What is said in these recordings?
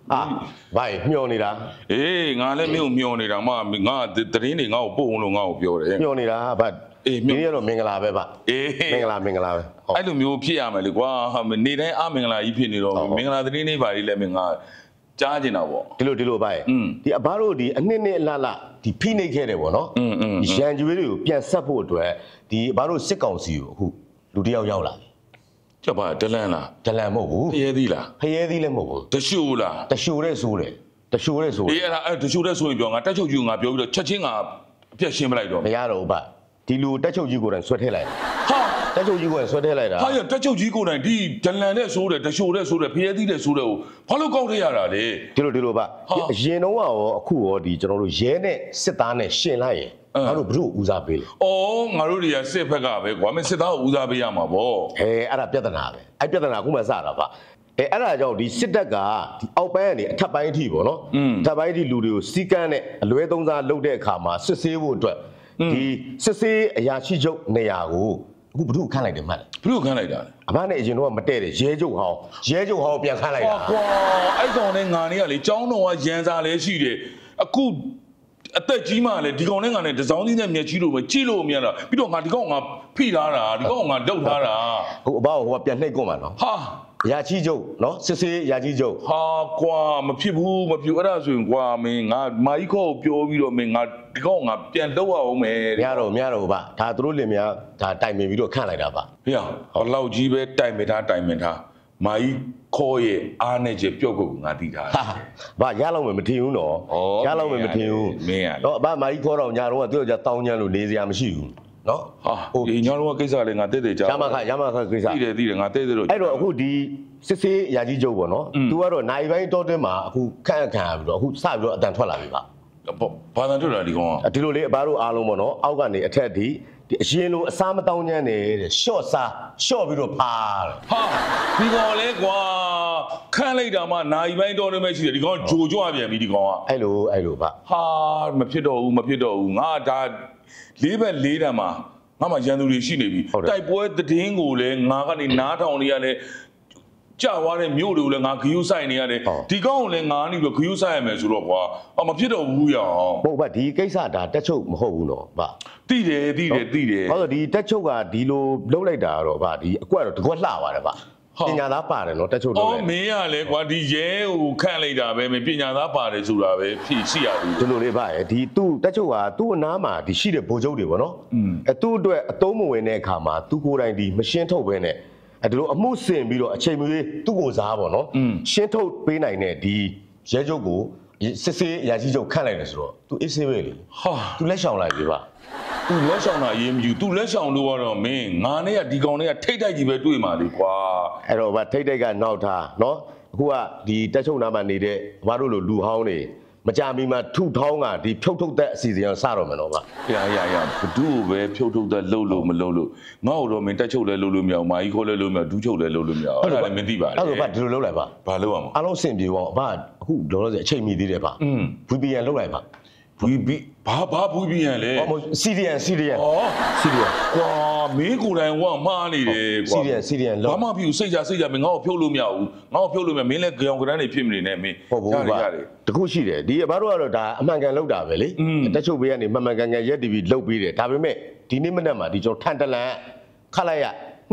ဘာမျောနေတာငါလည်းမင်းကိုမျောနေတာမှငါသတင်းတွေငါ့ကိုပို့လို့ငါ့ကိုပြောတယ်မျောနေတာဗျဒီနေ့တော့မင်္ဂလာပဲဗျမင်္ဂလာပဲအဲ့လိုမျိုးဖြစ်ရမယ်လေကွာနေတိုင်းအမင်္ဂလာကြီးဖြစ်နေတော့မင်္ဂလာသတင်းလေးပါလေးလည်းမင်းငါကြားကျင်တာပေါ့ဒီလိုဗျဒီအဘတို့ဒီအနှစ်အလဒီဖိနှိပ်ခဲ့တယ်ပေါ့နော်ရန်ကျွေးတွေကိုပြန်ဆက်ဖို့အတွက်ဒီအဘတို့စစ်ကောင်စီကိုအခုလူတယောက်ရောက်လာပြီကျပါဒလန်လားဒလန်မဟုတ်ဘူးဖရဲသီးလားဖရဲသီးလည်းမဟုတ်ဘူးတရှိုးလားတရှိုးတဲ့ဆိုးတယ်တရှိုးတဲ့ဆိုးအဲ့တရှိုးတဲ့ဆိုရင်ပြောငါတက်ချုပ်ကြီးငါပြောပြီးတော့ချက်ချင်းငါအပြတ်ရှင်းပလိုက်တော့မရတော့ဘူးဗျဒီလူတက်ချုပ်ကြီးကိုယ်တိုင်ဆွဲထည့်လိုက်ဟာတက်ချုပ်ကြီးကိုယ်တိုင်ဆွဲထည့်လိုက်တာဟာတက်ချုပ်ကြီးကိုယ်တိုင်ဒီဒလန်နဲ့ဆိုးတယ်တရှိုးတဲ့ဆိုးတယ်ဖရဲသီးတဲ့ဆိုးတယ်ကိုဘာလို့ကောက်ထည့်ရတာလဲဒီလိုဗျအရင်တော့ရောအခုရောဒီကျွန်တော်တို့ရဲနဲ့စစ်သားနဲ့ရှင်လိုက်ရင်ငါတို့ဘု ဦးစားပေးလေ။အော်ငါတို့တွေကစစ်ဖက်ကပဲကွာမင်းစစ်သားကိုဦးစားပေးရမှာပေါ့။အဲ့ဒါပြဿနာပဲ။အဲ့ပြဿနာအခုမှစတာပါ။အဲ့ဒါကြောင့်ဒီစစ်တပ်ကဒီအောက်ပိုင်းကနေအထက်ပိုင်းအထိပေါ့နော်။အထက်ပိုင်းအထိလူတွေကိုစီကန်းနဲ့အလွဲသုံးစားလုပ်တဲ့အခါမှာစစ်ဆေးဖို့အတွက်ဒီစစ်ဆေးအရာရှိချုပ်နေရာကိုအခုဘုခန့်လိုက်တယ်မှတ်လား။ဘုခန့်လိုက်တာ။အမနဲ့အရင်တော့မတည့်တယ်ရဲချုပ်ဟောင်းပြန်ခန့်လိုက်တာ။ကွာအဲ့ကောင်နဲ့ငါနေကလေကျောင်းတော်ကရန်စာလည်းရှိတယ်။အခုအသက်ကြီးမှလည်းဒီကောင်နဲ့ငါနဲ့တစောင်းသီးနဲ့မျက်ကြီးလို့ပဲကြည့်လို့မရတော့ပြီးတော့ငါဒီကောင်ငါဖိထားတာဒီကောင်ငါတုတ်ထားတာဟိုအဘောဟိုကပြန်နှိပ်ကုန်မှာနော်ဟာရာကြီးချုပ်နော်စစ်စေးရာကြီးချုပ်ဟာကွာမဖြစ်ဘူးအဲ့ဒါဆိုရင်ကွာမင်းငါမာကြီးခေါ်ပြောပြီးတော့မင်းငါဒီကောင်ငါပြန်တော့အောင်မယ်မရတော့ဗျဒါသူတို့လင်များဒါတိုင်ပင်ပြီးတော့ခန့်လိုက်တာဗျဟေ့ဘလောက်ကြီးပဲတိုင်ပင်ထားမာကြီးခေါ်ရဲ့အားနဲ့ချက်ပြုတ်ကုန်ငါတီးထားဘာရလောက်မထင်ဘူးနော်ရလောက်မထင်ဘူးမင်းရတော့အဘမာကြီးခေါ်တော့ညာတော့သူ့ကြောင့်တောင်းညံလို့နေစရာမရှိဘူးနော်ဟာဟိုညာတော့ကိစ္စလေငါတဲ့ကြားရမခကိစ္စသိတယ်ငါတဲ့လို့အဲ့တော့အခုဒီစစ်စေးရာကြီးချုပ်ပေါ့နော်သူကတော့နိုင်ပိုင်းတောတင်းမှာအခုခန့်ပြီးတော့အခုစပြီးတော့အတန်ထွက်လာပြီပါဘာသာထွက်လာဒီကောင်ကဒီလိုလေးအဘတို့အားလုံးပေါ့နော်အောက်ကနေအထက်ဒီအရင်လိုအစားမတောင်းညံ့နေတဲ့ရှော့ပြီးတော့ဖားတယ်ဟာဒီကောင်လဲကွာခန့်လိုက်တာမှနိုင်ပိုင်းတော်နေမဲ့ရှိတယ်ဒီကောင်ဂျိုကြွပြန်ပြီဒီကောင်ကအဲ့လိုဗျဟာမဖြစ်တော့ဘူးငါဒါ4 ဘက် 4 တန်မှာငါမှရန်သူတွေရှိနေပြီတိုက်ပွဲသတင်းကိုလည်းငါကနေနားထောင်နေရတယ်ကြာသွားတဲ့မြို့တွေကိုလည်းငါဂယုဆိုင်နေရတယ်ဒီကောင်ကိုလည်းငါနေပြီးဂယုဆိုင်ရမယ်ဆိုတော့ကွာမဖြစ်တော့ဘူးရအောင်ဟုတ်ပါဒီကိစ္စဒါတက်ချုပ်မဟုတ်ဘူးနော်ဗျသိတယ်ဟုတ်တော့ဒီတက်ချုပ်ကဒီလိုလှုပ်လိုက်တာတော့ဗျဒီအကွက်တော့တကွက်လှပါတယ်ဗျပညာသားပါတယ်နော်တက်ချုပ်တော့မင်းရလဲကွာဒီရဲကိုခန့်လိုက်တာပဲမင်းပညာသားပါတယ်ဆိုတာပဲဖြစ်ရှိရဘူးဒီလိုလေးဗျဒီသူ့တက်ချုပ်ကသူ့အနားမှာဒီရှိတဲ့ဗိုလ်ချုပ်တွေပေါ့နော်သူ့အတွက်အသုံးမဝင်တဲ့အခါမှာသူကိုယ်တိုင်ဒီမရှင်းထုတ်ဘဲနဲ့အဲ့ဒီလိုအမှုစင်ပြီးတော့အချိန်မရွေးသူ့ကိုစားပေါ့နော်ရှင်းထုတ်ပေးနိုင်တဲ့ဒီရဲချုပ်ကိုစစ်စေးအရာရှိချုပ်ခန့်လိုက်တယ်ဆိုတော့သူအေးဆေးပဲလေဟာသူလက်ရှောင်လိုက်ပြီဗျသူလက်ရှောင်တာရေးမယူသူလက်ရှောင်လို့ကတော့မင်းငါနဲ့ကဒီကောင်နဲ့ကထိတ်တိုက်ကြီးပဲတွေ့မှာလေကွာအဲ့တော့ဗျထိတ်တိုက်ကနောက်ထားနော်အခုကဒီတက်ချုပ်နားမှာနေတဲ့ဘာတို့လိုလူဟောင်းတွေမကြမီမှာထုထောင်းကဒီဖြုတ်ထုတ်တဲ့အစီအစဉ်စတော့မယ်နော်ဗျရဘဒုပဲဖြုတ်ထုတ်တဲ့လှုပ်လို့မလှုပ်လို့ငါ့တော့မင်းတက်ချုပ်လဲလှုပ်လို့မရအောင်မာကြီးခေါ်လဲလှုပ်မရဒူးချုပ်လဲလှုပ်လို့မရအောင်အဲ့ဒါလည်းမသိပါဘူးအဲ့တော့ဗျဒီလိုလှုပ်လိုက်ပါဘာလှုပ်ရမှာအားလုံးအဆင်ပြေပါဗျအခုလောလောဆယ်အချိန်မီသေးတယ်ဗျ VPN လှုပ်လိုက်ပါ VP ဘာ VPN လဲ CDN ကွာမင်းကိုယ်တိုင်ကမှားနေတယ်ကွာ CDN ဘာမှပြူစိတ်ကြမင်းငါ့ကိုဖြုတ်လို့မရဘူးငါ့ကိုဖြုတ်လို့မရမင်းလည်းကြောင်ကရမ်းနေဖြစ်မနေနဲ့မင်းဟုတ်ဘူးဗျတခုရှိတယ်ဒီဘာတို့ကတော့ဒါအမှန်ကန်လောက်တာပဲလေတက်ချုပ်ပေးကနေမှန်ကန်ရက်တီဗီလုတ်ပြီးတယ်ဒါပေမဲ့ဒီနေ့မနက်မှာဒီကျွန်တော်ထန်တလန်ခတ်လိုက်ရ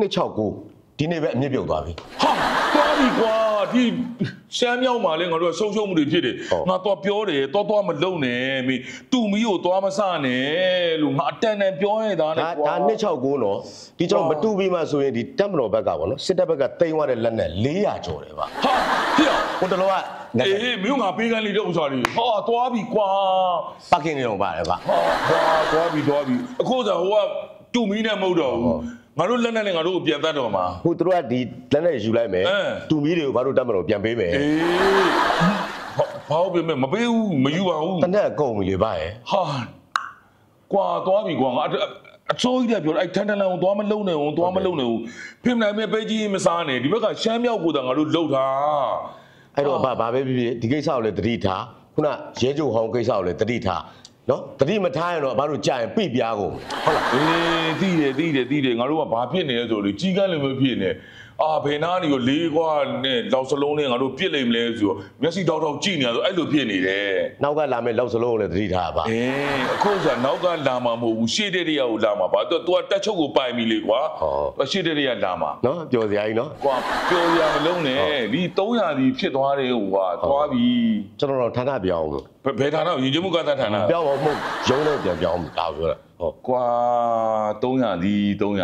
269ဒီနေ့ပဲအမြင့်ပြုတ်သွားပြီဟာသွားပြီကွာဒီရှမ်းမြောက်မှာလဲငါတို့ဆုံးရှုံးမှုတွေဖြစ်တယ်ငါတော့ပြောတယ်တော့မလုံနဲ့မင်းတူမီကိုသွားမစနဲ့လို့ငါအတန်တန်ပြောနေတာနဲ့ကွာဒါ269နော်ဒီကျွန်တော်မတူပြီးမှဆိုရင်ဒီတက်မတော်ဘက်ကပေါ့နော်စစ်တပ်ဘက်ကတိမ်သွားတဲ့လက်နဲ့400ကျော်တယ်ဗျဟာဖြစ်ဟိုတလောကအေးမင်းငါပေးကန်းလေးတဲ့ဥစ္စာတွေဟာသွားပြီကွာပါကင်နေတော့ပါတယ်ဗျဟာသွားပြီအခုဆိုဟိုကတူမီနဲ့မဟုတ်တော့ဘူးငါတို့လက်နဲ့ငါတို့ကိုပြန်တတ်တော့မှာဟိုတို့ကဒီလက်နဲ့ယူလိုက်မယ်တူမီတွေကိုဘာလို့တတ်မလို့ပြန်ပေးမယ်အေးဘာလို့ပေးမယ်မပေးဘူးမယူပါဘူးတနက်ကုန်ပြီလေဗျာဟာကွာသွားပြီကွာငါအစိုးရပြောအဲ့ထန်တလန်ကိုသွားမလုံနဲ့ဘူးဖိမနိုင်မဲ့ပဲကြီးမစားနဲ့ဒီဘက်ကရှမ်းမြောက်ကိုသာငါတို့လှုပ်တာအဲ့တော့ဘာပဲဖြစ်ဖြစ်ဒီကိစ္စကိုလည်းတတိထားခုနရဲချုပ်ဟောင်းကိစ္စကိုလည်းတတိထားနော်တတိမထားရင်တော့ဘာလို့ကြာရင်ပြပြားကုန်ဟုတ်လားအေးသိတယ်ငါတို့ကဘာဖြစ်နေလဲဆိုလို့ကြီးကန်းလည်းမဖြစ်နေဘေနာနေကိုလေးကွာနဲ့လောက်စလုံးနဲ့ငါတို့ပြစ်လိမ့်မလဲဆိုတော့မျက်စိတောက်တောက်ကြည့်နေရဆိုအဲ့လိုဖြစ်နေတယ်နောက်ကလာမဲ့လောက်စလုံးကိုလည်းသတိထားပါအခုဆိုနောက်ကလာမှာမဟုတ်ဘူးရှေ့တဲ့တည်းကိုလာမှာပါသူကတက်ချုပ်ကိုပိုင်ပြီလေကွာရှေ့တဲ့တည်းကလာမှာနော်ပျော်စရာကြီးနော်ကွာပျော်စရာမလုံးနဲ့ဒီ300ဒီဖြစ်သွားတယ်ဟိုကသွားပြီကျွန်တော်ဌာနပြောင်းဘယ်ဌာနရင်ကျမှုကသဌာနပြောင်းမဟုတ်ရုံးနဲ့ပြန်ပြောင်းတာပြောတာဟုတ်ကွာ300ဒီ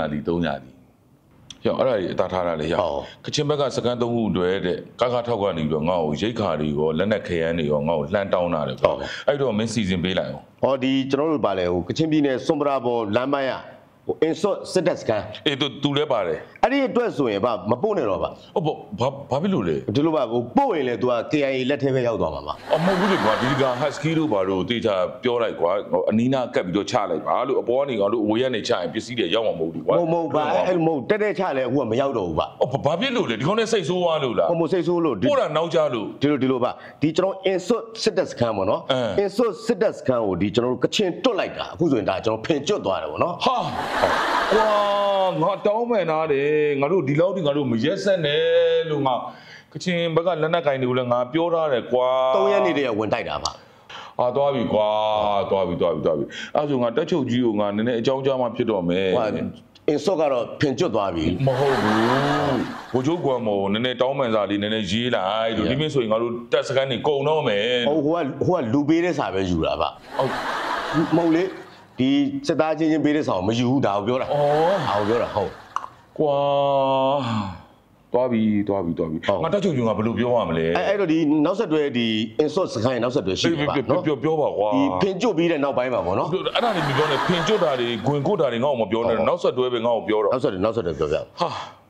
ရောအဲ့ဒါကြီးအတားထားတာလေရောကချင်ဘက်ကစကန်3ခုအတွက်တဲ့ကားထောက်ကနေပြီးတော့ငါ့ကိုရိတ်ခါတွေရောလက်နက်ခရမ်းတွေရောငါ့ကိုလှမ်းတောင်းတာလေပေါ့အဲ့တော့မင်းစီစဉ်ပေးလိုက်အောင်ဟောဒီကျွန်တော်တို့ပါလေဟိုကချင်ပြည်နယ်စွန်ပရာပေါ်လမ်းမရinsert စစ်တပ်စကန်သူလည်းပါတယ်အဲ့ဒီအတွက်ဆိုရင်မပို့နဲ့တော့ပါဟုတ်ဘာဖြစ်လို့လဲဒီလိုပါဟိုပို့ရင်လေ तू က KIA လက်ထဲပဲရောက်သွားမှာပါမဟုတ်ဘူးလေကွာဒီက husky တို့ဘာတို့တေချာပြောလိုက်ကွာအနီးနားကပ်ပြီးတော့ချလိုက်ပါလို့အပေါ်ကနေကောင်တို့အဝေးကနေချရင်ပစ္စည်းတွေရောက်မှာမဟုတ်ဘူးကွာမဟုတ်ပါအဲ့လိုမဟုတ်တက်ချလဲအခုကမရောက်တော့ဘူးပါဘာဖြစ်လို့လဲဒီကောင်နဲ့စိတ်ဆိုးသွားလို့လားမစိတ်ဆိုးလို့ပို့တာနောက်ကြလို့ဒီလိုပါဒီကျွန်တော် insert စစ်တပ်စကန်ပေါ့နော် insert စစ်တပ်စကန်ကိုဒီကျွန်တော်တို့ကချင်တွတ်လိုက်တာအခုဆိုရင်ဒါကျွန်တော်ဖင်ကျွတ်သွားတယ်ပေါ့နော်ဟာကွာငါတောင်းမယ်နားတယ်ငါတို့ဒီလောက်ဒီငါတို့မရက်ဆက်နဲ့လို့ငါကချင်ဘက်ကလက်နက်ကင်တွေကိုလည်းငါပြောထားတယ်ကွာ 3ရက်နေတည်းဝင်တိုက်တာပါသွားပြီကွာသွားပြီအဲ့ဆိုငါတက်ချုပ်ကြီးကိုငါနည်းနည်းအကြောင်းကြားမှဖြစ်တော့မယ်အင်ဆော့ကတော့ဖင်ကျွတ်သွားပြီမဟုတ်ဘူးဘိုးချုပ်ကွာမို့နည်းနည်းတောင်းပန်စာလေးနည်းနည်းရေးလိုက်လို့ဒီမင်းဆိုရင်ငါတို့တက်စကန်နေကုန်တော့မယ်ဟိုကလူပေးတဲ့စာပဲယူတာဗျဟုတ်မဟုတ်လေဒီစစ်သားချင်းပေးတဲ့စာကိုမယူဘူးဒါကိုပြောတာဒါကိုပြောတာဟုတ်ကွာသွားပြီငါတက်ချုပ်ကဘယ်လိုပြောရမလဲအဲ့တော့ဒီနောက်ဆက်တွဲဒီ insert စခိုင်းနောက်ဆက်တွဲရှိတယ်ပါနော်ပြောပါကွာဒီဖင်ကျွတ်ပြီးတဲ့နောက်ပိုင်းမှာပေါ့နော်အဲ့ဒါနေပြောနေဖင်ကျွတ်တာတွေဂွင်ကုတ်တာတွေငါ့ကိုမပြောနဲ့နောက်ဆက်တွဲပဲငါ့ကိုပြောတော့နောက်ဆက်တွဲပြောပြဟာ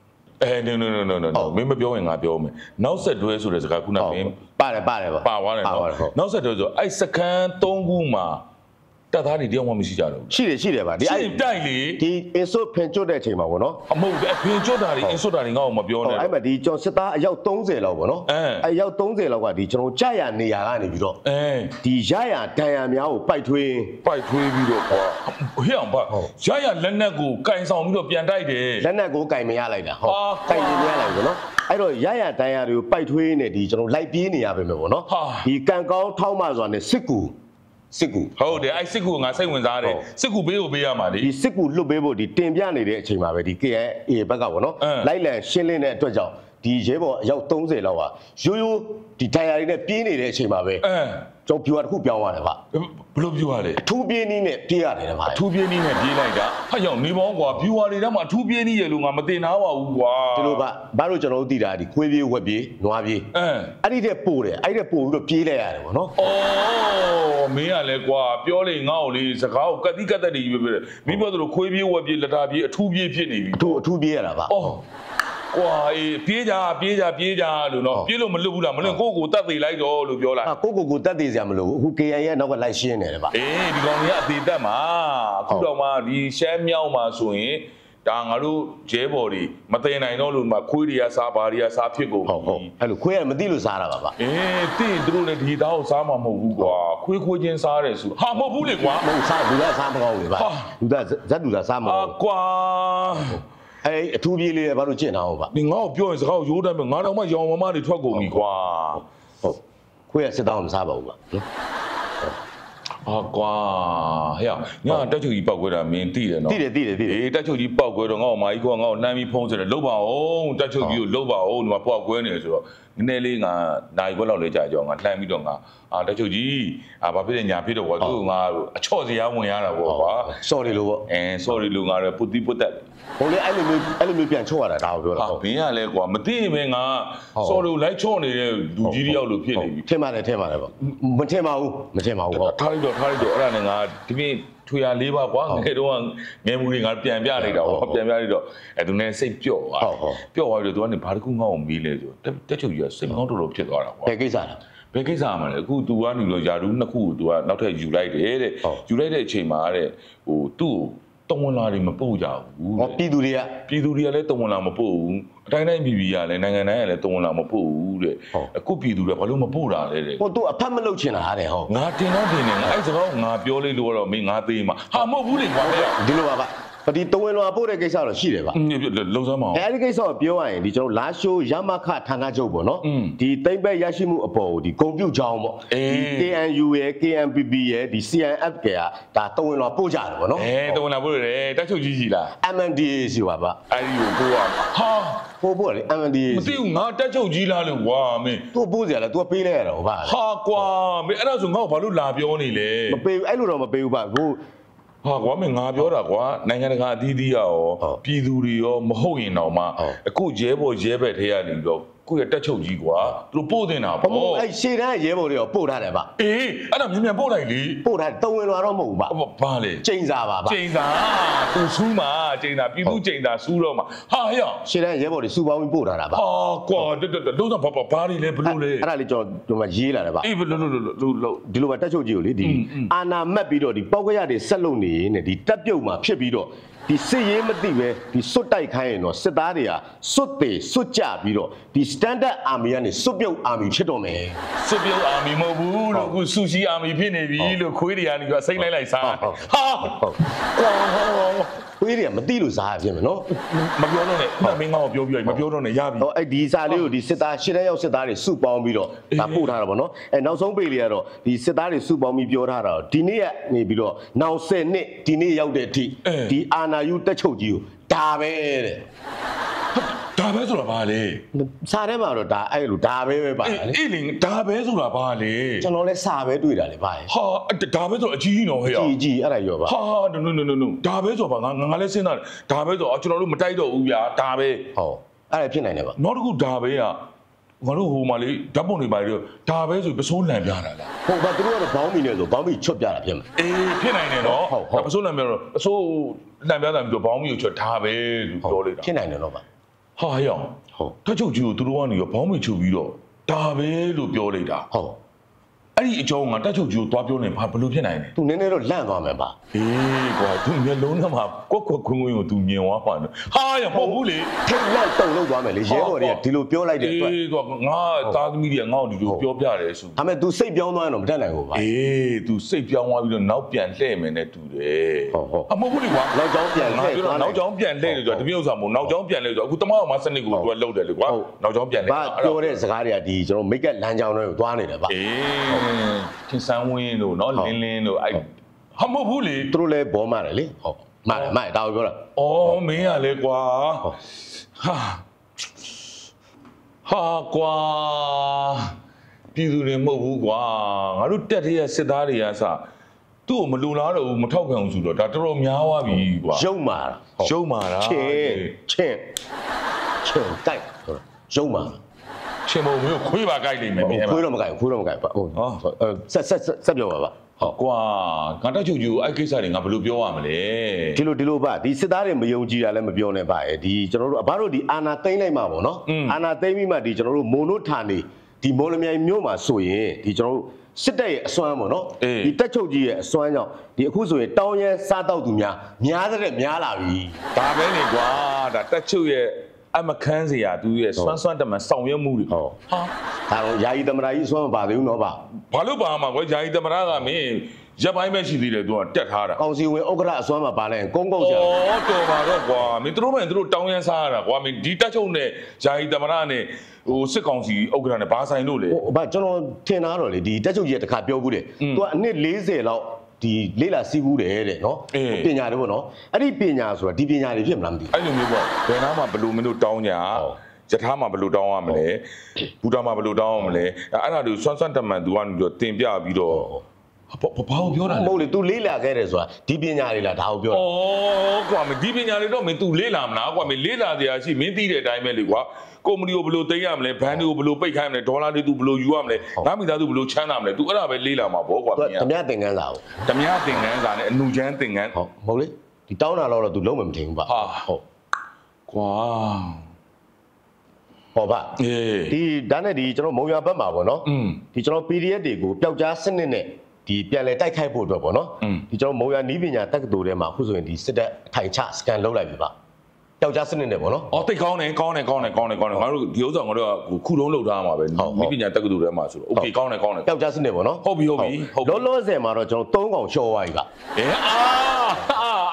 no မင်းမပြောရင်ငါပြောမယ်နောက်ဆက်တွဲဆိုတဲ့စကားခုနမင်းပါတယ်ပါပါသွားတယ်နော်နောက်ဆက်တွဲဆိုအဲ့စကန်3ခုမှာတက်သားတွေတယောက်မှမရှိကြတော့ဘူးရှိတယ်ပါဒီအဲ့တိုက်လေဒီ insert ဖင်ကျွတ်တဲ့အချိန်မှာပေါ့နော်အမဟုတ်ဖင်ကျွတ်တာတွေ insert တာတွေငါ့ကိုမပြောနဲ့အဲ့မှာဒီကျွန်တော်စစ်သားအယောက်30လောက်ပေါ့နော်အဲ့ရောက်30လောက်ကဒီကျွန်တော်ကြာရနေရကနေပြီးတော့ဒီရရတန်ရများကိုပိုက်ထွေးပြီးတော့ကွာဟေ့အောင်ပါရရလက်နက်ကိုကင်ဆောင်ပြီးတော့ပြန်တိုက်တယ်လက်နက်ကိုကင်မရလိုက်တာဟုတ်ကင်မရလိုက်ဘူးနော်အဲ့တော့ရရတန်ရတွေကိုပိုက်ထွေးနေဒီကျွန်တော်လိုက်ပြေးနေရပါမယ်ပေါ့နော်ဒီကန်ကောင်းထောက်မှဆိုတာနဲ့စစ်ကူဟုတ်တယ်အဲ့စစ်ကူငါစိတ်ဝင်စားတယ်စစ်ကူပေးဖို့ပေးရမှာလေဒီစစ်ကူလွတ်ပေးဖို့ဒီတင်ပြနေတဲ့အချိန်မှာပဲဒီ KIA ဘက်ကပေါ့နော်လိုက်လံရှင်းလင်းတဲ့အတွက်ကြောင့်ဒီရဲဘော်အယောက်30လောက်ကရိုးဒီဒိုင်ယာတွေနဲ့ပြေးနေတဲ့အချိန်မှာပဲကျွန်တော် view တစ်ခုပြောင်းရတယ်ဗျဘယ်လို view ရလဲအထူးပြေးနည်းနဲ့ပြေးရတယ်ဗျအထူးပြေးနည်းနဲ့ပြေးလိုက်တာဟာရောက်နေပေါင်းကွာ view တွေထဲမှာအထူးပြေးနည်းရလို့ငါမတင်နာပါဘူးကွာဒီလိုဘာလို့ကျွန်တော်တို့သိတာဒီခွေးပြေးဝက်ပြေးနွားပြေးအဲ့ဒီတဲ့ပို့တယ်အဲ့ဒီတဲ့ပို့ပြီးတော့ပြေးလိုက်ရတယ်ဗောနော်မင်းကလည်းကွာပြောလေငါ့ကိုလေစကားကိုကတိကတ်တွေပဲပြောတယ်မင်းပြောသလိုခွေးပြေးဝက်ပြေးလက်တာပြေးအထူးပြေးဖြစ်နေပြီအထူးပြေးရတာဗျကွာပြေးကြလို့နော်ပြေးလို့မလွတ်ဘူးလားမလွတ်ကိုတတ်သေးလိုက်တော့လို့ပြောလိုက်ကိုတတ်သေးစရာမလိုဘူးအခု KIA ရဲ့နောက်ကလိုက်ရှင်းနေတယ်ဗျဒီကောင်ကြီးကအသေးတက်မှာအခုတော့မှဒီရှမ်းမြောက်မှာဆိုရင်ဒါငါတို့ဂျဲဘော်တွေမသိနိုင်တော့လို့မှခွေးတွေကစားဘာတွေကစားဖြစ်ကုန်ဟုတ်အဲ့လိုခွေးကမသိလို့စားတာပါဗျသိသူတို့လည်းဒီသားကိုစားမှာမဟုတ်ဘူးကွာခွေးချင်းစားတယ်ဆိုဟာမဟုတ်ဘူးလေကွာမဟုတ်စားဘူးလားစားမကောင်းလေဗျလူသားဇက်လူသားစားမကောင်းကွာအဲ့အထူးပြေးလေးဘာလို့ကျင့်တာဟုတ်ပါဒီငါ့ကိုပြောရင်စကားကိုရိုးတမ်းပဲငါတော့မှရောင်မမတွေထွက်ကုန်ပြီကွာဟုတ်ခွေးကစစ်တောင်းမစားပါဘူးဗျကွာဟဲ့ငါတက်ချုပ်ကြီးပောက်ခွဲတာမင်းသိတယ်နော်သိတယ်တက်ချုပ်ကြီးပောက်ခွဲတော့ငါ့ကိုမာကြီးကငါ့ကိုနှမ်းပြီးဖုံးစတယ်လှုပ်ပါအောင်တက်ချုပ်ကြီးကိုလှုပ်ပါအောင်ဒီမှာပောက်ခွဲနေတယ်ဆိုတော့နည်းနည်းလေးငါနိုင်ခွက်လောက်လဲကြာကြောငါလှမ်းပြီးတော့ငါတက်ချုပ်ကြီးဘာဖြစ်လဲညာဖြစ်တော့ကွာသူ့ငါအချော့စရာဝင်ရတာပေါ့ကွာ sorry လို့ပေါ့ sorry လို့ငါတော့ပုတ်တက်ဟိုလေအဲ့လိုမျိုးပြန်ချော့ရတာဒါကိုပြောတာဟုတ်ဘင်းကလည်းကွာမသိရင်ပဲငါ sorry ကိုလိုက်ချော့နေတဲ့လူကြီးတယောက်လိုဖြစ်နေပြီထင်ပါတယ်ပေါ့မထင်ပါဘူးပေါ့ထားလိုက်တော့အဲ့ဒါနဲ့ငါဒီနေ့ထွေရ၄ပါးကွာငယ်တော့ငယ်မှုတွေငါပြန်ပြလိုက်တာပေါ့ပြန်ပြလိုက်တော့သူနဲ့စိတ်ပျော့သွားပြီးတော့သူကနေဘာတစ်ခုငေါ့အောင်မေးလဲဆိုတက်ချုပ်ကြီးကစိတ်ကောင်းတော်ဖြစ်သွားတာကွာဘယ်ကိစ္စမှလဲအခု तू ကနေလို့ယာဒူးနှစ်ခုကို तू ကနောက်ထပ်ယူလိုက်တယ်တဲ့ယူလိုက်တဲ့အချိန်မှာတဲ့သူ့ကိုတဝန်လာတွေမပို့ကြဘူးပြည်သူတွေကလည်းတဝန်လာမပို့ဘူးအတိုင်းပြည်ကလည်းနိုင်ငံတိုင်းကလည်းတဝန်လာမပို့ဘူးတဲ့အခုပြည်သူတွေဘာလို့မပို့တာလဲတဲ့သူအဖက်မလုပ်ချင်တာတဲ့ငါတင်နေငါအဲ့စကားကိုငါပြောလိုက်လို့တော့မင်းငါသေးမှာဟာမဟုတ်ဘူးလေကွာဒီလိုပါဒီတဝင်လွာပို့တဲ့ကိစ္စတော့ရှိတယ်ပါလုံစမ်းပါအောင်အဲဒီကိစ္စကိုပြောရရင်ဒီကျွန်တော်လာရှိုးရမခဌာနချုပ်ပေါ့နော်ဒီတိမ့်ဘက်ရရှိမှုအပေါ်ကိုဒီဂုံပြုတ်ချောင်းပေါ့ဒီ KNU ရဲ့ KNPP ရဲ့ဒီ CNF ကဒါတဝင်လွာပို့ကြတယ်ပေါ့နော်တဝင်လွာပို့တယ်တက်ချုပ်ကြီးလား MNDAA ရှိပါဗျအဲဒီကိုပို့ရဟာပို့လေ MNDAA မသိဘူးငါတက်ချုပ်ကြီးလားလို့ကွာမင်းသူ့ပို့စရာလဲ तू ပေးလိုက်ရတာဟုတ်ပါဟာကွာမင်းအဲ့ဒါဆိုငါ့ကိုဘာလို့လာပြောနေလဲမပေးဘူးအဲ့လိုတော့မပေးဘူးဗျကိုဟာကွာမင်းငါပြောတာကွာနိုင်ငံတကာအသီးသီးရောပြည်သူတွေရောမဟုတ်ရင်တော့မှအခုရဲဘော်ရဲဘက်ထဲကနေတော့ကိုယ့်ရဲ့တက်ချုပ်ကြီးကွာသူတို့ပို့တင်တာပေါ့အဲ့ရှေ့တန်းရဲဘော်တွေရောပို့ထားတယ်ဗျအေးအဲ့ဒါမြန်ပို့လိုက်လေပို့ထားတဝင်လွာတော့မဟုတ်ဘူးဗျဘာလဲကျိန်စာပါဗျကျိန်စာသူစူးမှာကျိန်စာပြည်သူကျိန်စာစူးတော့မှာဟာဟဲ့ရှေ့တန်းရဲဘော်တွေစုပေါင်းပြီးပို့ထားတာဗျဟာကွာလုံးတော့ဘာတွေလဲဘလို့လဲအဲ့ဒါလေးကျွန်တော်ဒီမှာရေးလာတယ်ဗျအေးလို့ဒီလိုပဲတက်ချုပ်ကြီးကိုလေဒီအာနာမက်ပြီးတော့ဒီပေါက်ကရတွေဆက်လုံနေနေဒီတက်ပြုတ်မှာဖြစ်ပြီးတော့ဒီစစ်ရေးမသိပဲဒီစွတ်တိုက်ခိုင်းရင်တော့စစ်သားတွေကစွတ်သေးစွတ်ကြပြီးတော့ဒီ standard army ကနေစွတ်ပြုတ် army ဖြစ်တော့မယ်စွတ်ပြုတ် army မဟုတ်ဘူးလို့အခုဆူရှီ army ဖြစ်နေပြီလို့ခွေးတွေကနေပြီးစိတ်လိုက်စားဟာခွေးတွေကမသိလို့စားဖြစ်မယ်နော်မပြောတော့နဲ့မင်းငါ့ကိုပြောပြီးမပြောတော့နဲ့ရပြီအဲ့ဒီစာလေးကိုဒီစစ်သား၈ရောက်စစ်သားတွေစုပေါင်းပြီးတော့ဒါပို့ထားတာပေါ့နော်အဲ့နောက်ဆုံးပေလေးကတော့ဒီစစ်သားတွေစုပေါင်းပြီးပြောထားတာတော့ဒီနေ့ကနေပြီးတော့နောက်10နှစ်ဒီနေ့ရောက်တဲ့အထိဒီအာနာယူတက်ချုပ်ကြီးကိုဒါပဲတဲ့ဒါပဲဆိုတာဘာလဲစာထဲမှာတော့ဒါအဲ့လိုဒါပဲပါလေအေးလေဒါပဲဆိုတာဘာလဲကျွန်တော်လည်းစာပဲတွေ့တာလေဗျာဟာဒါပဲဆိုအကြီးနော်ဟဲ့ကြီးအဲ့ဒါရောပါဟာ no ဒါပဲဆိုပါငါလည်းစဉ်းစားတယ်ဒါပဲဆိုကျွန်တော်တို့မတိုက်တော့ဘူးဗျာဒါပဲဟုတ်အဲ့ဒါဖြစ်နိုင်တယ်ဗျနောက်တစ်ခုဒါပဲကငါတို့ဟိုမှာလေဓာတ်ပုံတွေပါလေဒါပဲဆိုပစိုးလံပြတာလားဟုတ်ပါသူတို့ကတော့ဘောင်းမီနဲ့ဆိုဘောင်းမီချွတ်ပြတာဖြစ်မှာအေးဖြစ်နိုင်တယ်နော်ပစိုးလံပြတော့ပစိုးလံပြတာမျိုးဘောင်းမီကိုချွတ်ဒါပဲလို့ပြောလိုက်တာဖြစ်နိုင်တယ်နော်ဗျဟာဟဲ့ဟုတ်တက်ချုပ်ကြီးကိုသူတို့ကနေရောဘောင်းမချုပ်ပြီးတော့ဒါပဲလို့ပြောလိုက်တာဟုတ်အဲ့ဒီအကြောင်းကတက်ချုပ်ကြီးကိုသွားပြောနေဘာဘလို့ဖြစ်နိုင်လဲသူနည်းနည်းတော့လန့်သွားမယ်ပါအေးကွာသူမျက်လုံးထဲမှာကွက်ခွန်းကိုသူမြင်သွားပါနဲ့ဟာရမဟုတ်ဘူးလေထိတ်လောက်တုံလောက်သွားမယ်လေရဲဘော်တွေကဒီလိုပြောလိုက်တဲ့အတွက်အေးကွာငါသားသမီးတွေကငါ့ကိုဒီလိုပြောပြတယ်ဆိုဒါပေမဲ့ तू စိတ်ပြောင်းသွားရင်တော့မတတ်နိုင်ဘူးပါအေး तू စိတ်ပြောင်းသွားပြီးတော့နောက်ပြန်လှည့်မယ်နဲ့တူတယ်ဟုတ်အမဟုတ်ဘူးလေကွာနောက်ကြောင်းပြန်လှည့်သွားနောက်ကြောင်းပြန်လှည့်တယ်ဆိုတာတမျိုးဥစ္စာမဟုတ်နောက်ကြောင်းပြန်လှည့်ဆိုအခုတမောက်မှာစနစ်ကို तू လှုပ်တယ်လေကွာနောက်ကြောင်းပြန်လှည့်ဘာပြောတဲ့စကားတွေကဒီကျွန်တော်မိတ်ကလမ်းကြောင်းတွေကိုသွားနေတယ်ဗျအေးထင်ဆန်းဝင်းတို့နော်လင်းတို့အဲ့ဟာမဟုတ်ဘူးလေသူတို့လည်းဘောမာတယ်လေဟုတ်မိုက်ဒါကိုပြောတာအော်မင်းရလေကွာဟာကွာပြည်သူတွေမဟုတ်ဘူးကွာငါတို့တက်တဲ့စစ်သားတွေကစသူ့ကိုမလူလားတော့ဘူးမထောက်ခံဘူးဆိုတော့ဒါတော်တော်များသွားပြီကွာရုံမာတာချင်းတိုက်ရုံမာရှင်မို့မျိုးခွေးပါကြိုက်လိမ့်မယ်မြင်ပါခွေးတော့မကြိုက်ဟုတ်ဆက်ပြောပါဗျဟုတ်ကွာငါတက်ချုပ်ကြီးကိုအဲ့ကိစ္စတွေငါဘယ်လိုပြောရမလဲဒီလိုဗျဒီစစ်သားတွေမယုံကြည်တာလည်းမပြောနဲ့ဗျဒီကျွန်တော်တို့အဘတို့ဒီအာနာသိမ့်လိုက်မှာပေါ့နော်အာနာသိမ့်ပြီးမှဒီကျွန်တော်တို့မိုနိုဌာနေဒီမော်လမြိုင်မြို့မှာဆိုရင်ဒီကျွန်တော်တို့စစ်တပ်ရဲ့အစွမ်းပေါ့နော်ဒီတက်ချုပ်ကြီးရဲ့အစွမ်းကြောင့်ဒီအခုဆိုရင်တောင်းရဲစားတောက်သူများတဲ့များလာပြီဒါပဲလေကွာဒါတက်ချုပ်ရဲ့အမခန်းစရာသူရဲ့စွမ်းတမန်ဆောင်ရွက်မှုတွေဟုတ်ဟာဒါတော့ယာယီသမရာကြီးစွမ်းမပါသေးဘူးနော်ဗျဘာလို့ပါမှာကွာယာယီသမရာကမင်းရပ်ပိုင်းပဲရှိသေးတယ်သူကတက်ထားတာကောင်စီဝင်ဥက္ကဋ္ဌအစွမ်းမှာပါလဲကုန်းကုန်းရှာတော်ပါတော့ကွာမင်းတို့တောင်းရမ်းစားရတာကွာမင်းဒီတက်ချုပ်နဲ့ယာယီသမရာနဲ့ဟိုစစ်ကောင်စီဥက္ကဋ္ဌနဲ့ဘာဆိုင်လို့လဲဗျကျွန်တော်ထင်တာတော့လေဒီတက်ချုပ်ကြီးကတခါပြောဘူးတယ်သူကအနှစ်40လောက်ဒီလေးလာစီးဘူးတယ်တဲ့နော်ပညာတွေပေါ့နော်အဲ့ဒီပညာဆိုတာဒီပညာတွေဖြစ်မလားမသိဘူးအဲ့လိုမျိုးပေါ့ဘယ်နာမှာဘလူးမင်းတို့တောင်းညာယထာမှာဘလူးတောင်းရမလဲဘူတာမှာဘလူးတောင်းရမလဲအဲ့ဒါတွေစွမ်းတမန်သူကနေပြီးတော့တင်ပြပြီးတော့ဘာကိုပြောတာလဲမဟုတ်လေ तू လေးလာခဲ့တယ်ဆိုတာဒီပညာတွေလားဒါကိုပြောတာဩကွာမင်းဒီပညာတွေတော့မင်း तू လေးလာမလားကွာမင်းလေးလာစရာရှိမင်းသိတဲ့အတိုင်းပဲလေကွာကုမ္ပဏီကိုဘယ်လိုသိမ်းရမလဲဘဏ်တွေကိုဘယ်လိုပိတ်ခိုင်းမလဲဒေါ်လာတွေ तू ဘယ်လိုယူရမလဲဒါမိသားစုဘယ်လိုချမ်းသာမလဲ तू အဲ့ဒါပဲလေးလာမှာပေါ့ကွာမင်းဓမြသင်္ကန်းစာကိုဓမြသင်္ကန်းစာနဲ့အနုချမ်းသင်္ကန်းဟုတ်မဟုတ်လေဒီတောင်းတာတော့ तू လုံးမထင်ဘူးပါဟုတ်ကွာဟောပါဒီဒါနဲ့ဒီကျွန်တော်မုံရွာဘက်မှာပေါ့နော်ဒီကျွန်တော် PDF တွေကိုပျောက်ကြားစနစ်နဲ့ဒီပြန်လဲတိုက်ခိုက်ဖို့အတွက်ပေါ့နော်ဒီကျွန်တော်မုံရွာနီးပညာတက္ကသိုလ်ထဲမှာအခုဆိုရင်ဒီစစ်တပ်ထိုင်ချစကန်လုပ်လိုက်ပြီပါပျောက်ကြားစနစ်နဲ့ပေါ့နော်အော်တိတ်ကောင်းတယ်ငါတို့ဒီဥစ္စာငါတို့ကခုလုံးလုပ်ထားမှာပဲနီးပညာတက္ကသိုလ်ထဲမှာဆိုတော့โอเคကောင်းတယ်ပျောက်ကြားစနစ်ပေါ့နော်ဟုတ်ပြီလောလောဆယ်မှာတော့ကျွန်တော်3កောင်လျှော်သွားပြီပါ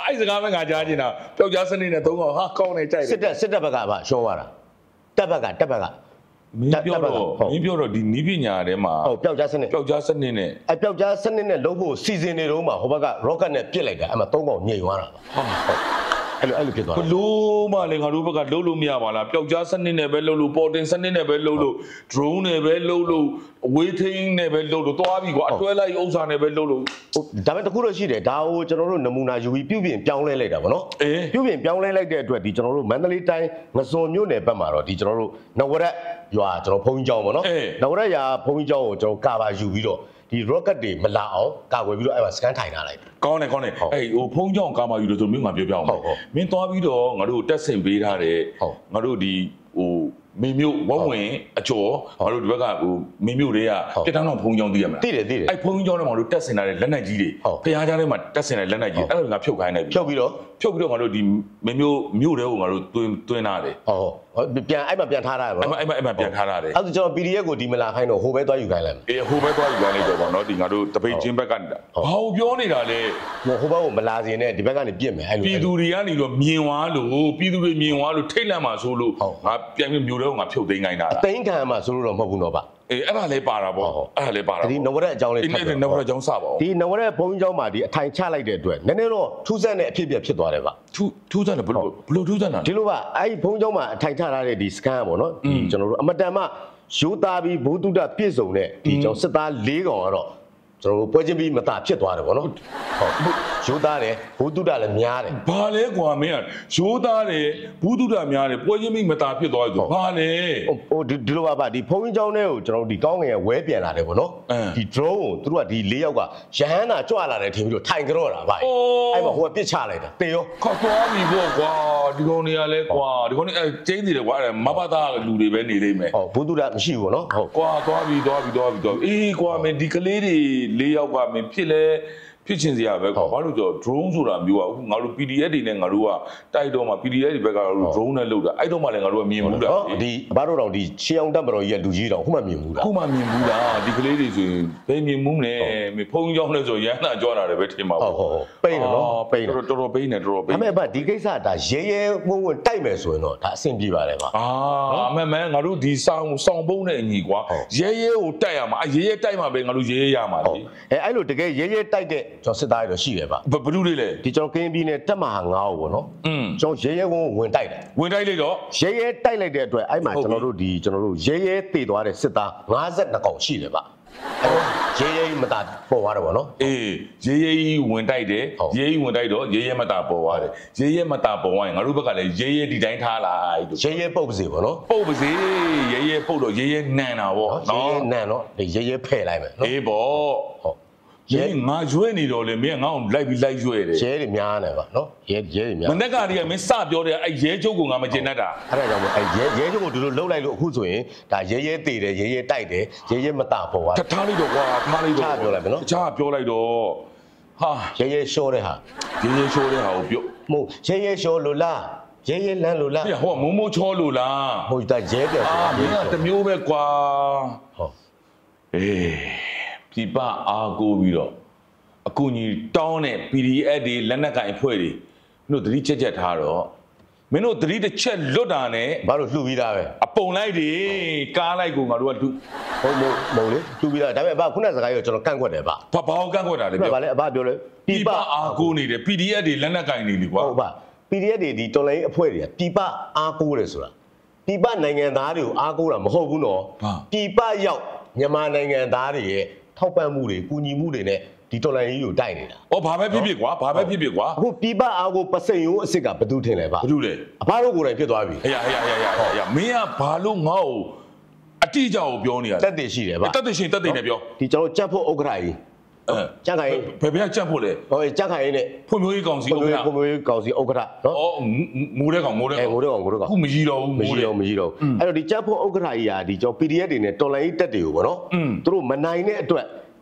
အဲ့စကားပဲငါကြားနေတာပျောက်ကြားစနစ်နဲ့သုံးကောင်ဟာကောင်းနေကြိုက်တယ်စစ်တပ်ဘက်ကပါရှောသွားတာတပ်ဘက်ကမင်းပြောတော့ဒီနီးပညာထဲမှာဟုတ်ပျောက်ကြားစနစ်နဲ့ပျောက်ကြားစနစ်နဲ့လုံးဖို့စီစဉ်နေတော့မှဟိုဘက်က rocket နဲ့ပစ်လိုက်တာအဲ့မှာ3ကောင်ညိတ်သွားတာပါဟုတ်အဲ့လိုဖြစ်သွားတာဘလို့မှလည်းငါတို့ဘက်ကလှုပ်လို့မရပါလားပျောက်ကြားစနစ်နဲ့ပဲလှုပ်လို့ပေါ်တင်စနစ်နဲ့ပဲလှုပ်လို့ drone နဲ့ပဲလှုပ်လို့အဝေးထိန်းနဲ့ပဲလှုပ်လို့သွားပြီကွာအတွဲလိုက်ဥစ္စာနဲ့ပဲလှုပ်လို့ဒါပေမဲ့တခုတော့ရှိတယ်ဒါကိုကျွန်တော်တို့နမူနာယူပြီးပြုပြင်ပြောင်းလဲလိုက်တာဗောနော်ပြုပြင်ပြောင်းလဲလိုက်တဲ့အတွက်ဒီကျွန်တော်တို့မန္တလေးတိုင်းငစွန်မြို့နယ်ဘက်မှာတော့ဒီကျွန်တော်တို့နဝရက်ရွာကျွန်တော်ဘုန်းကြီးကျောင်းဗောနော်နဝရက်ရွာဘုန်းကြီးကျောင်းကိုကျွန်တော်ကာဗာယူပြီးတော့ဒီ rocket တွေမလာအောင်ကာကွယ်ပြီးတော့အဲ့မှာ scan ထိုင်ထားလိုက်ကောင်းတယ်အဲ့ဟိုဖုံးကြောင်ကာမယူလို့ဆိုမင်းငါပြောပြအောင်မင်းသွားပြီးတော့ငါတို့တက်ဆင်ပေးထားတဲ့ငါတို့ဒီဟိုမင်းမျိုးဝဝင်အကျော်ငါတို့ဒီဘက်ကဟိုမင်းမျိုးတွေကတက်တောင်းတော့ဖုံးကြောင်သိရမလားသိတယ်အဲ့ဖုံးကြောင်တော့ငါတို့တက်ဆင်ထားတဲ့လက်နက်ကြီးတွေဖျားကြားထဲမှာတက်ဆင်တဲ့လက်နက်ကြီးအဲ့လိုငါဖြုတ်ခိုင်းလိုက်ပြီဖြုတ်ပြီးတော့ငါတို့ဒီမင်းမျိုးတွေကိုငါတို့တွင်းထားတယ်ပြန်အဲ့မှာပြန်ထားတာပဲအဲ့မှာပြန်ထားတာတယ်အဲ့ဒါကျွန်တော် PDF ကိုဒီမလာခိုင်းတော့ဟိုပဲသွားယူခိုင်းလိုက်မယ်ဟိုပဲသွားယူခိုင်းလိုက်တော့ဗောနော်ဒီငါတို့တပိတ်ချင်းဘက်ကဘာကိုပြောနေတာလဲဟိုဘက်ကိုမလာစင်နဲ့ဒီဘက်ကနေပြစ်မယ်အဲ့လိုပြည်သူတွေကနေတော့မြင်သွားလို့ပြည်သူတွေမြင်သွားလို့ထိတ်လန့်မှာဆိုလို့ငါပြန်ပြီးမျိုးတွေကိုငါဖြုတ်သိမ်းခိုင်းတာအသိမ်းခံမှာဆိုလို့တော့မဟုတ်ဘူးတော့ဗျအဲ့ဒါလည်းပါတာဗောအဲ့ဒါလည်းပါတာဒီနဝရက်အကြောင်းလေးထပ်တယ်နဝရက်အကြောင်းစပါဦးဒီနဝရက်ဘုံကျောင်းမှာဒီအထိုင်ချလိုက်တဲ့အတွက်နည်းနည်းတော့ထူးဆန်းတဲ့အဖြစ်ဖြစ်သွားတယ်ဗျထူးဆန်းတယ်ဘလို့ထူးဆန်းတာဒီလိုပါအဲ့ဒီဘုံကျောင်းမှာအထိုင်ချထားတဲ့ဒီ scan ပေါ့နော်ဒီကျွန်တော်တို့အမတန်မှရိုးသားပြီးဘုဒ္ဓပြည့်စုံတဲ့ဒီကျွန်တော်စစ်သား၄ကောင်ကတော့ကျွန်တော်တို့ပွဲချင်းပြီးမသားဖြစ်သွားတယ်ဗောနော်ဟုတ်ရိုးသားတယ်ဘုဒ္ဓလည်းများတယ်ဘာလဲကွာမင်းကရိုးသားတယ်ဘုဒ္ဓများတယ်ပွဲချင်းပြီးမသားဖြစ်သွားတယ်ဆိုဘာလဲဟိုဒီလိုပါဒီဖုန်းကြီးเจ้าနဲ့ကိုကျွန်တော်တို့ဒီကောင်းငယ်ဝဲပြန်လာတယ်ဗောနော်ဒီ drone ကိုသူတို့ကဒီ၄ယောက်ကရဟန်းသာကြွလာတယ်ထင်ပြီးတော့ထိုင်ကြတော့တာဗျအဲ့မှာဟိုကပစ်ချလိုက်တာတေရောခေါက်သွားပြီဗောကွာဒီကောင်တွေကလည်းကွာဒီကောင်တွေကျင်းနေတယ်ကွာအဲ့မဘသားလူတွေပဲနေလိမ့်မယ်ဟုတ်ဘုဒ္ဓမရှိဘူးဗောနော်ဟုတ်ကွာသွားပြီအေးကွာမင်းဒီကလေးတွေ၄ယောက်ကမင်းဖြစ်ချင်စရာပဲကွာဘာလို့ကြော drone ဆိုတာမျိုးอ่ะအခုငါတို့ PDF တွေနဲ့ငါတို့ကတိုက်တော့မှ PDF တွေဘက်က drone နဲ့လုပ်တာအဲ့တော့မှလည်းငါတို့ကမြင်ဘူးလားဒီဘာလို့တော့ဒီရှေးအောင်တက်မတော်ကြီးကလူကြီးတောင်ခုမှမြင်ဘူးလားခုမှမြင်ဘူးလားဒီကလေးတွေဆိုရင်ဘယ်မြင်မှုမလဲမဖုံးကြောင်းလဲဆိုရမ်းတာကြွားတာလည်းပဲထင်ပါဘူးဟုတ်ပိန်းနော်ပိန်းတော်ပိန်းနေတော်ပိန်းဒါပေမဲ့ဒီကိစ္စဒါရဲဝုန်းဝန်းတိုက်မယ်ဆိုရင်တော့ဒါအဆင်ပြေပါတယ်ပါအမှန်မှန်ငါတို့ဒီဆောင်ပုံးနဲ့အညီကွာရဲကိုတိုက်ရမှာရဲတိုက်မှာပဲငါတို့ရဲရမှာလေအဲ့လိုတကယ်ရဲတိုက်တဲ့ကျွန်တော်စစ်သားတော့ရှိတယ်ဗျဘယ်သူတွေလဲဒီကျွန်တော်ကင်းပြည်နယ်တက်မဟာ9ကိုပေါ့နော်ကျွန်တော်ရဲဝုန်းဝင်တိုက်တယ်ဝင်တိုက်လိုက်တော့ရဲတိုက်လိုက်တဲ့အတွက်အဲ့မှာကျွန်တော်တို့ရဲတေသွားတဲ့စစ်သား52កောင်ရှိတယ်ဗျရဲမတာပေါ်သွားတယ်ဗောနော်အေးရဲဝင်တိုက်တယ်ရဲဝင်တိုက်တော့ရဲမတာပေါ်သွားတယ်ရဲမတာပေါ်သွားရင်ငါတို့ဘက်ကလည်းရဲဒီတိုင်းထားလိုက်လို့ရဲပုတ်ပါစေဗောနော်ပုတ်ပါစေရဲပုတ်တော့ရဲနန်တာဗောနော်ရဲနန်တော့ရဲဖယ်လိုက်မယ်နော်အေးဗောဟုတ်ရဲငါရွေးနေတော့လေမင်းငါ့ကိုလိုက်ရွေးတယ်ရဲတွေများနေပါနော်ရဲတွေများမနေ့ကတည်းကမင်းစပြောတယ်အဲ့ရဲကျုပ်ကငါမကျင်တတ်တာအဲ့ဒါကြောင့်မို့အဲ့ရဲကျုပ်ကိုဒီလိုလှုပ်လိုက်လို့အခုဆိုရင်ဒါရဲတည်တယ်ရဲတိုက်တယ်ရဲမတာပေါ်သွားထားလိုက်တော့ကွာထားလိုက်တော့ပြောလိုက်မယ်နော်ချာပြောလိုက်တော့ဟာရဲရှောတဲ့ဟာရဲရှောတဲ့ဟာကိုပြောမဟုတ်ရဲရှောလို့လားရဲလန်းလို့လားဟိုကမိုးချောလို့လားဟုတ်ဒါရဲပြောမင်းကတမျိုးပဲကွာဟုတ်အေးပြပအားကိုပြီးတော့အကူကြီးတောင်းတဲ့ PDF တွေလက်နက်ကင်ဖွဲ့တွေမင်းတို့သတိချက်ထားတော့မင်းတို့သတိတစ်ချက်လွတ်တာနဲ့ဘာလို့လှူပြီးသားပဲအပုံလိုက်တွေကားလိုက်ကိုငါတို့ကလှူဟုတ်မဟုတ်လေလှူပြီးသားဒါပေမဲ့ခုနစကားရောကျွန်တော်ကန့်ကွက်တယ်ဗျဘာကန့်ကွက်တာလဲပြောဘာလဲအဘပြောလဲပြပအားကိုနေတယ် PDF တွေလက်နက်ကင်နေလေကွာဟုတ်ပါ PDF တွေဒီတော်လိုင်းအဖွဲ့တွေကပြပအားကိုတယ်ဆိုတာပြပနိုင်ငံသားတွေကိုအားကိုတာမဟုတ်ဘူးနော်ပြပရောက်မြန်မာနိုင်ငံသားတွေရဲ့ထောက်ပံ့မှုတွေကူညီမှုတွေနဲ့ဒီတော်လိုင်းကြီးကိုတိုက်နေတာ။ဘာပဲဖြစ်ကွာဘာပဲဖြစ်ကွာအခုပြပအားကိုပစိန်ရိုးအစ်စ်ကဘယ်သူထင်လဲဗျ။ဘယ်သူလဲ။အဖားတို့ကိုယ်တိုင်ဖြစ်သွားပြီ။ဟေးမင်းကဘာလို့ငါ့ကိုအတိအကျကိုပြောနေရလဲ။တက်တယ်ရှိတယ်ဗျ။တက်တယ်နဲ့ပြော။ဒီကျွန်တော်ကြက်ဖို့ဥက္ကဋ္ဌကြီးကြက်ခိုင်ဘယ်ကြက်ဖို့လဲ။ဟုတ်ကြက်ခိုင်နဲ့ဖွံ့ဖြိုးရေးကောင်စီဥက္ကဋ္ဌဖွံ့ဖြိုးရေးကောင်စီဥက္ကဋ္ဌနော်။အော်ငိုတဲ့ကောင်ခုမကြီးတော့ဘူးမရှိတော့အဲ့တော့ဒီကြက်ဖို့ဥက္ကဋ္ဌကြီးကဒီကျွန်တော် PDF တွေနဲ့တော်လိုင်းတက်တွေကိုပေါ့နော်။သူတို့မနိုင်တဲ့အတွက်ဒီ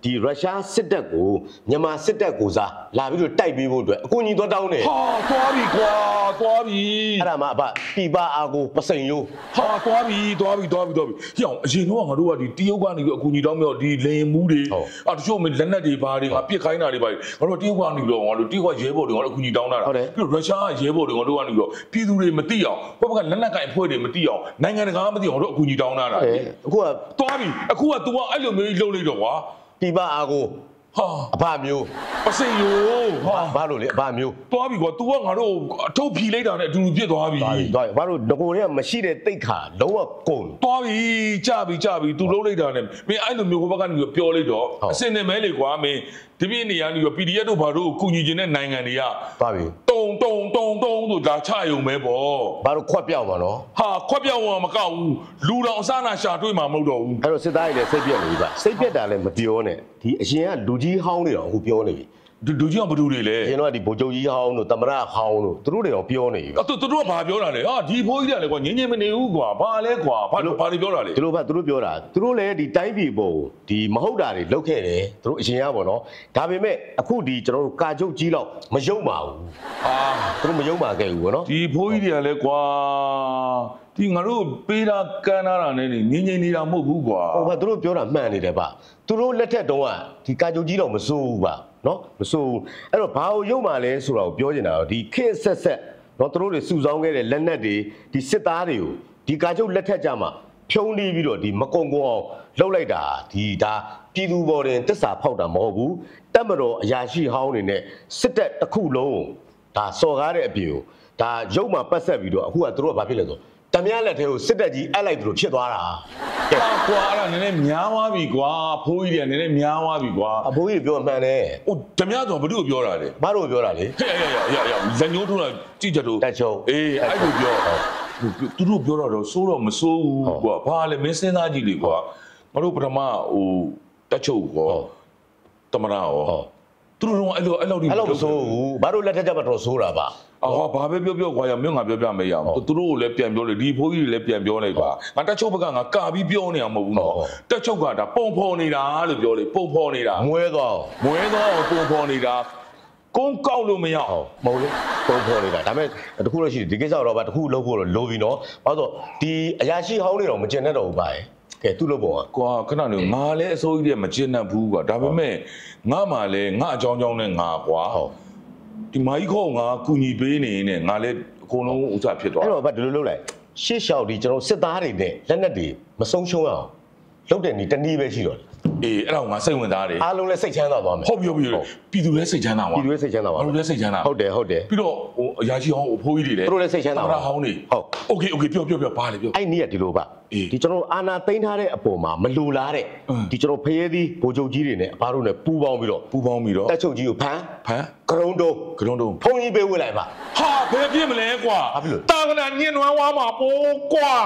ဒီရုရှားစစ်တပ်ကိုမြန်မာစစ်တပ်ကိုစားလာပြီးတော့တိုက်ပေးဖို့အတွက်အကူအညီတော့တောင်းတယ်ဟာသွားပြီကွာသွားပြီအဲ့ဒါမှအဖပြပအားကိုပစိန်ရိုးဟာသွားပြီဟိအောင်အရင်တော့ငါတို့ကဒီတရုတ်ကနေပြီးအကူအညီတောင်းပြီးတော့ဒီလင်မှုတွေတချို့လက်နက်တွေဘာတွေငါပြစ်ခိုင်းတာတွေပါငါတို့တရုတ်ကနေပြီးတော့ငါတို့တရုတ်ကရဲဘော်တွေငါတို့အကူအညီတောင်းတာပြီးတော့ရုရှားကရဲဘော်တွေငါတို့ကနေပြီးတော့ပြည်သူတွေမသိအောင်ဘက်ကလက်နက်ကင်အဖွဲ့တွေမသိအောင်နိုင်ငံတကာမသိအောင်တို့အကူအညီတောင်းတာအခုကသွားပြီအခုက तू ကအဲ့လိုမျိုးလှုပ်လိုက်တော့ကွာပြပအားကိုဟာအဖမျိုးပစိန်ရိုးဟာဘာလို့လဲအဖမျိုးသွားပြီကွာ तू ကငါတို့အထုပ်ဖြီလိုက်တာနဲ့အတူတူပြစ်သွားပြီသွားဘာလို့ငကိုတွေကမရှိတဲ့တိတ်ခါလုံးဝကုန်သွားပြီကြပြီ तू လုံးလိုက်တာနဲ့မင်းအဲ့လိုမျိုးဟိုဘက်ကနေပြောလိုက်တော့အစင်နေမဲလေကွာမင်းဒီပြည့်နေရနေပြီး PDF တို့ဘာတို့ကူညီခြင်းတဲ့နိုင်ငံတွေကသွားပြီတုံဆိုဒါချယုံပဲပေါ့ဘာလို့ခွက်ပြောက်ပါနော်ဟာခွက်ပြောက်ဝင်မကောက်ဘူးလူတော်အစနာရှာတွေ့မှာမဟုတ်တော့ဘူးအဲ့တော့စစ်သားတွေလည်းစိတ်ပြက်နေပြီပါစိတ်ပြက်တာလည်းမပြောနဲ့ဒီအရင်ကလူကြီးဟောင်းတွေတော့အခုပြောနေပြီလူကြီးအောင်ဘယ်သူတွေလဲအရင်တော့ဒီဗိုလ်ချုပ်ကြီးဟောင်းတို့သမရဟောင်းတို့သူတို့တွေတော့ပြောနေပြီသူတို့ကဘာပြောတာလဲဟာဒီဖိုးကြီးတွေကလည်းကွာငင်းငင်းမနေဘူးကွာဘာလဲကွာဘာလို့ပြောတာလဲသူတို့ပြောတာသူတို့လည်းဒီတိုင်းပြည်ပေါ်ဒီမဟုတ်တာတွေလုပ်ခဲ့တယ်သူတို့အရင်ကပေါ့နော်ဒါပေမဲ့အခုဒီကျွန်တော်တို့ကာချုပ်ကြီးတော့မယုံပါဘူးဟာသူတို့မယုံပါခဲ့ဘူးပေါ့နော်ဒီဖိုးကြီးတွေကလည်းကွာဒီငါတို့ပေးတာကမ်းတာနဲ့ငင်းငင်းနေတာမဟုတ်ဘူးကွာဟုတ်ပါသူတို့ပြောတာမှန်နေတယ်ဗျသူတို့လက်ထက်တုန်းကဒီကာချုပ်ကြီးတော့မစိုးဘူးဗျနော်မစိုးဘူးအဲ့တော့ဘာကိုယုံမှလဲဆိုတာကိုပြောနေတာတော့ဒီခေတ်ဆက်နော်သူတို့တွေစုဆောင်းခဲ့တဲ့လက်နက်တွေဒီစစ်သားတွေကိုဒီကာချုပ်လက်ထက်ကြမှာဖြုံးပြီးတော့ဒီမကုံအောင်လှုပ်လိုက်တာဒီဒါပြည်သူပေါ်တင်တစ္ဆာဖောက်တာမဟုတ်ဘူးတပ်မတော်အရာရှိဟောင်းတွေနဲ့စစ်တပ်တစ်ခုလုံးဒါစော်ကားတဲ့အပြင်ကိုဒါရုပ်မှပတ်ဆက်ပြီးတော့အခုကသူတို့ကဘာဖြစ်လဲဆိုတမရလက်ထဲကိုစစ်တပ်ကြီးအပ်လိုက်သူတို့ဖြစ်သွားတာကဲကွာအဲ့ဒါနည်းနည်းများသွားပြီကွာဖိုးကြီးတွေကနည်းနည်းများသွားပြီကွာအဖိုးကြီးပြောမှန်တယ်ဟိုတမရဆိုဘယ်သူ့ကိုပြောတာလဲဘာလို့ပြောတာလဲဟဲ့လက်ညှိုးထိုးတာကြည့်ကြတော့တက်ချုံအေးအဲ့လိုပြောသူတို့ပြောတော့စိုးတော့မစိုးဘူးကွာဘာလဲမင်းစဉ်းစားကြည့်လေကွာငါတို့ပထမဟိုတက်ချုပ်ကောတမရရောသူတို့တော့အဲ့လိုမစိုးဘူးဘာလို့လက်ထက်ကြမှာတော့စိုးတာပါအော်ဘာပဲပြောကွာရမင်းငါပြောပြမေးရအောင်သူတို့ကိုလည်းပြန်ပြောလေဒီဖိုးကြီးတွေလည်းပြန်ပြောလိုက်ပါငါတက်ချုပ်ဘက်ကငါကာပြီးပြောနေအောင်မဟုတ်ဘူးနော်တက်ချုပ်ကဒါပုံဖော်နေတာလို့ပြောလေပုံဖော်နေတာမွဲတော့ပုံဖော်နေတာကုန်းကောက်လို့မရအောင်မဟုတ်လေပုံဖော်နေတာဒါပေမဲ့တခုတော့ရှိတယ်ဒီကိစ္စတော့ဗာတခုလုံးဖို့တော့လိုပြီနော်ဘာလို့ဒီအရာရှိဟောင်းတွေတော့မကျင်တတ်တော့ဘူးပါကဲသူ့လို့ပေါ့ကွာခဏနေငါလည်းအစိုးရတွေမကျင်တတ်ဘူးကွာဒါပေမဲ့ငါမှလည်းငါအကြောင်းနဲ့ငါကွာဒီမာကြီးခေါငါကူညီပေးနေနေငါလည်းအကုန်လုံးဥစားဖြစ်သွားအဲ့တော့ဗတ်ဒီလိုလုပ်လိုက်ရှေ့လျှောက်ဒီကျွန်တော်စစ်သားတွေနဲ့လက်နက်တွေမဆုံးရှုံးအောင်လုပ်တဲ့နေတနည်းပဲရှိတော့အေးအဲ့တော့ငါစိတ်ဝင်စားတယ်အားလုံးလည်းစိတ်ချမ်းသာသွားမယ်ဟုတ်ပြီပြည်သူလည်းစိတ်ချမ်းသာသွားပြည်သူလည်းစိတ်ချမ်းသာသွားပြည်သူလည်းစိတ်ချမ်းသာဟုတ်တယ်ပြီးတော့ဟိုအရာရှိဟောင်းအဖိုးကြီးတွေလည်းသူတို့လည်းစိတ်ချမ်းသာသွားဟောင်းနေဟုတ်โอเคပြောပါလေပြောအဲ့နေ့ကဒီလိုပါဒီကျွန်တော်အာနာသိမ်းထားတဲ့အပေါ်မှာမလိုလားတဲ့ဒီကျွန်တော်ဖရဲသီးဗိုလ်ချုပ်ကြီးတွေနဲ့အဘတို့နဲ့ပူးပေါင်းပြီးတော့တက်ချုပ်ကြီးကိုဖမ်းကရုံးတုံးဖုံးကြီးပေးဝေးလိုက်ပါဟာဘယ်ပြစ်မလဲကွာတာကနာညင်နွမ်းဝါမှာပိုးကွာ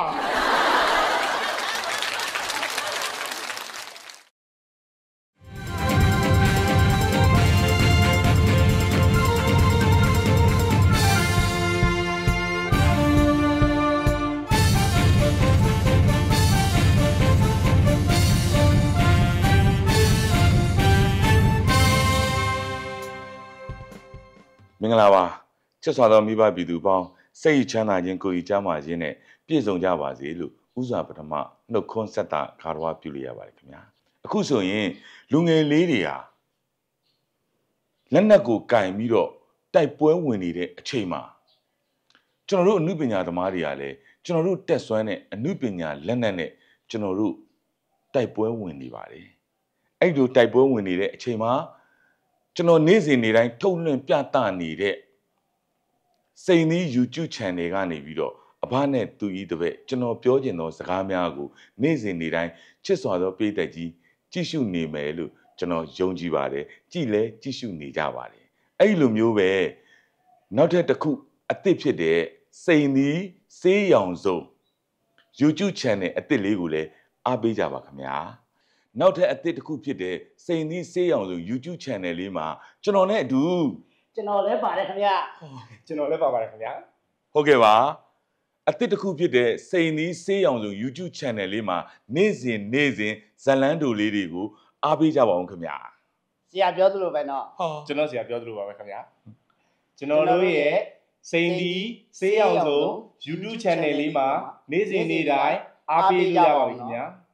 မင်္ဂလာပါချစ်စွာသောမိဘပြည်သူပေါင်းစိတ်ချမ်းသာခြင်းကိုယ်ကြီးကျမ်းမာခြင်းနဲ့ပြည့်စုံကြပါစေလို့ဥစွာပထမနှုတ်ခွန်းဆက်တာခါတော်ပြုလို့ရပါတယ်ခင်ဗျာအခုဆိုရင်လူငယ်လေးတွေဟာလက်နက်ကိုကင်ပြီးတော့တိုက်ပွဲဝင်နေတဲ့အချိန်မှာကျွန်တော်တို့အမှုပညာသမားတွေကလည်းကျွန်တော်တို့တက်ဆွမ်းတဲ့အမှုပညာလက်နက်နဲ့ကျွန်တော်တို့တိုက်ပွဲဝင်နေပါတယ်အဲ့ဒီတိုက်ပွဲဝင်နေတဲ့အချိန်မှာကျွန်တော်နေ့စဉ်နေ့တိုင်းထုတ်လွှင့်ပြသနေတဲ့စိန်သီး YouTube channel ကနေပြီးတော့အဘနဲ့သူဤတပည့်ကျွန်တော်ပြောချင်သောစကားများကိုနေ့စဉ်နေ့တိုင်းချစ်စွာသောပရိသတ်ကြီးကြည့်ရှုနေမယ်လို့ကျွန်တော်ယုံကြည်ပါတယ်ကြည်လဲကြည့်ရှုနေကြပါတယ်အဲ့လိုမျိုးပဲနောက်ထပ်တစ်ခုအသစ်ဖြစ်တဲ့စိန်သီးဆေးရောင်စုံ YouTube channel အသစ်လေးကိုလည်းအားပေးကြပါခင်ဗျာနောက်ထပ်အသစ်တစ်ခုဖြစ်တဲ့စိန်သီးဆေးရောင်စုံ YouTube channel လေးမှာကျွန်တော်နဲ့အတူကျွန်တော်လည်းပါတယ်ခင်ဗျာကျွန်တော်လည်းပါပါတယ်ခင်ဗျာဟုတ်ကဲ့ပါအသစ်တစ်ခုဖြစ်တဲ့စိန်သီးဆေးရောင်စုံ YouTube channel လေးမှာနေ့စဉ်ဇလန်းတိုလေးတွေကိုအားပေးကြပါအောင်ခင်ဗျာဆရာပြောသလိုပဲနော်ဟာကျွန်တော်ဆရာပြောသလိုပါပဲခင်ဗျာကျွန်တော်တို့ရဲ့စိန်ဒီဆေးရောင်စုံ YouTube channel လေးမှာနေ့စဉ်နေ့တိုင်းအားပေးလို့ရပါပြီခင်ဗျာ